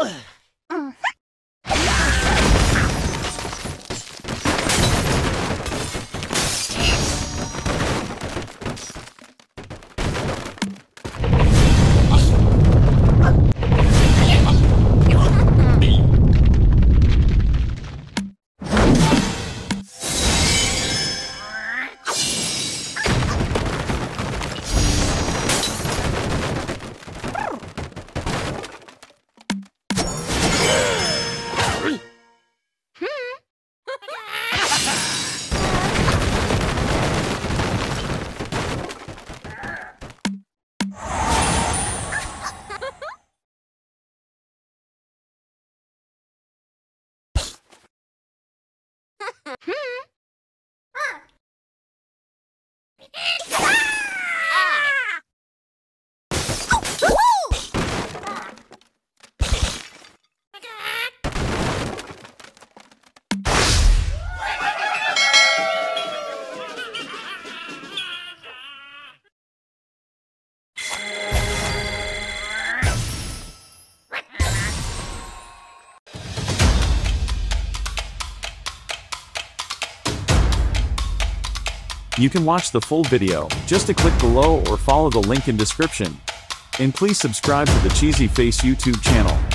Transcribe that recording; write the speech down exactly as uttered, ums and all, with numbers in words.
You can watch the full video, just a click below or follow the link in description. And please subscribe to the Cheesy Face YouTube channel.